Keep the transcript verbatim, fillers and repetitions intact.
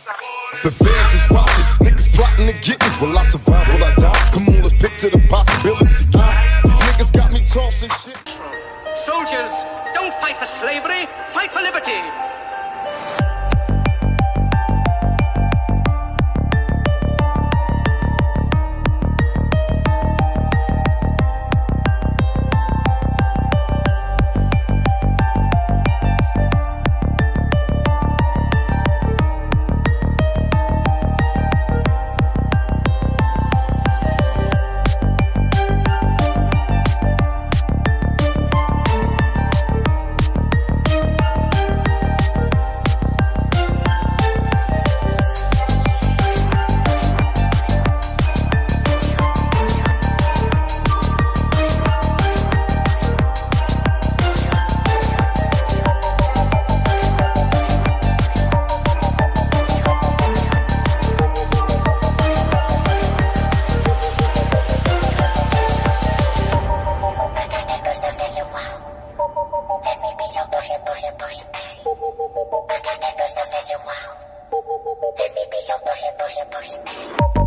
The feds is watching, niggas plotting to get me. Will I survive? Will I die? Come on, let's picture the possibility. These niggas got me tossing shit. Soldiers, don't fight for slavery, fight for liberty. I got that good stuff that you want. Let me be your push, push, push.